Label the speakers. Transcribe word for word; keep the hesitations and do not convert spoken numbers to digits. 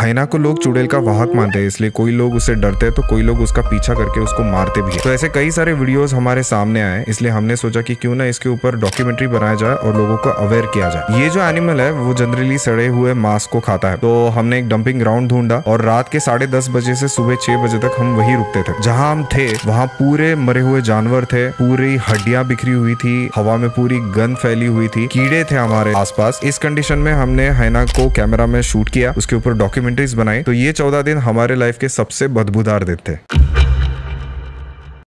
Speaker 1: हाइना को लोग चुड़ैल का वाहक मानते हैं, इसलिए कोई लोग उससे डरते हैं तो कोई लोग उसका पीछा करके उसको मारते भी है। तो ऐसे कई सारे वीडियोस हमारे सामने आए, इसलिए हमने सोचा कि क्यों ना इसके ऊपर डॉक्यूमेंट्री बनाया जाए और लोगों को अवेयर किया जाए। ये जो एनिमल है वो जनरली सड़े हुए मांस को खाता है। तो हमने एक डंपिंग ग्राउंड ढूंढा और रात के साढ़े दस बजे से सुबह छह बजे तक हम वही रुकते थे। जहाँ हम थे वहाँ पूरे मरे हुए जानवर थे, पूरी हड्डियां बिखरी हुई थी, हवा में पूरी गंध फैली हुई थी, कीड़े थे हमारे आसपास। इस कंडीशन में हमने हाइना को कैमरा में शूट किया, उसके ऊपर डॉक्यूमेंट्रीज बनाई। तो ये चौदह दिन हमारे लाइफ के सबसे बदबूदार दिन थे।